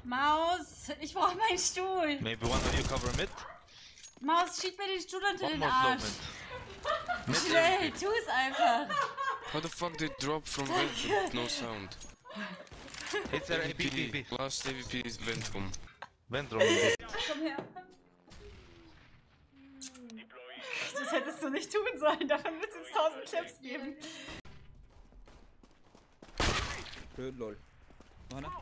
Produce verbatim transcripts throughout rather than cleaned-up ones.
Maus, ich brauch meinen Stuhl. Maybe one of you cover mid? Maus, schieb mir den Stuhl unter One den more Arsch. slow mid. Schnell, tu es einfach. How the fuck did drop from vent with no sound? It's a B B B. Last A V P is vent room. Vent room. Komm her. Das hättest du nicht tun sollen, davon wird es jetzt tausend Clips geben. Good lol. Noch einer?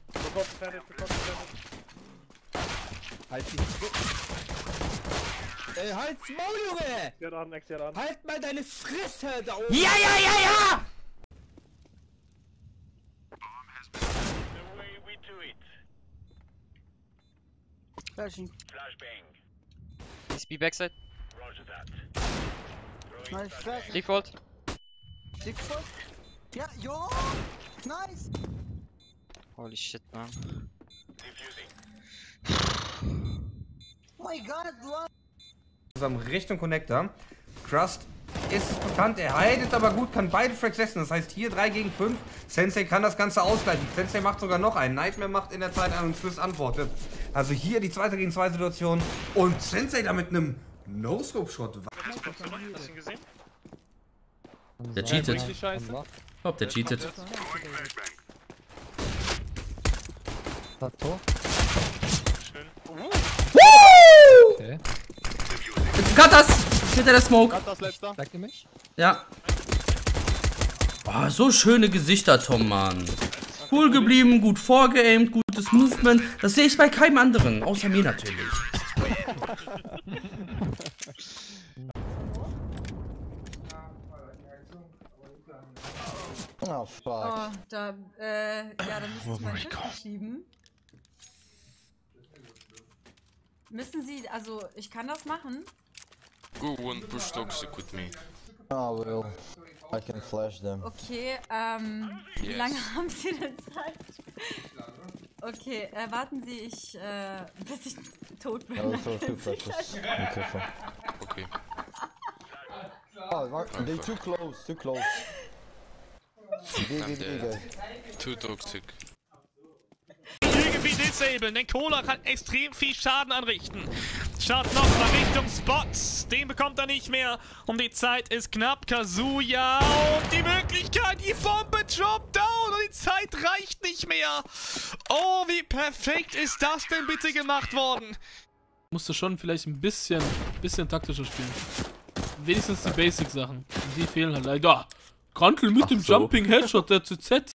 Halt die Ey, halt's Maul, Junge! Halt mal deine Fresse da oben! Ja, ja, ja, ja! Flashing. He's B backside. Nice flash. Default. Default. Yeah, yo! Nice! Holy shit, man. Oh my god, what? Zusammen Richtung Connector. Crust ist bekannt, er heidet aber gut, kann beide Fracks setzen. Das heißt hier drei gegen fünf. Sensei kann das Ganze ausgleichen. Sensei macht sogar noch einen. Nightmare macht in der Zeit einen und Swiss antwortet. Also hier die zweite gegen zwei Situation. Und Sensei da mit einem No-Scope-Shot. Hast du ihn gesehen? Der cheatet. Ich glaub, der cheatet. Okay. Katas! Hinter der Smoke. Katas letzter. Sagt ihr mich? Ja. Oh, so schöne Gesichter, Tom, Mann. Cool geblieben, gut vorgeaimt, gutes Movement. Das sehe ich bei keinem anderen, außer mir natürlich. Oh fuck. Oh, da, äh, ja, dann müssen Sie meinen Tisch verschieben. Müssen Sie, also, ich kann das machen. Go one push toxic with me. Oh well. I can flash them. Okay, ähm, wie Yes. lange haben Sie denn Zeit? Okay, äh, warten Sie, ich, äh, bis ich tot bin. I will dann throw two können Sie flashes. das- Be careful. Okay. Oh, what? They too close, too close. B, B, I'm B, dead. guys. Too toxic. Irgendwie disablen, denn Cola kann extrem viel Schaden anrichten. Schaut nochmal Richtung Spots, den bekommt er nicht mehr. Und die Zeit ist knapp, Kazuya und die Möglichkeit, die Bombe droppt down und die Zeit reicht nicht mehr. Oh, wie perfekt ist das denn bitte gemacht worden? Musste schon vielleicht ein bisschen, bisschen taktischer spielen. Wenigstens die Basic-Sachen. Die fehlen halt leider. Krantel mit dem Jumping Headshot der Z Z.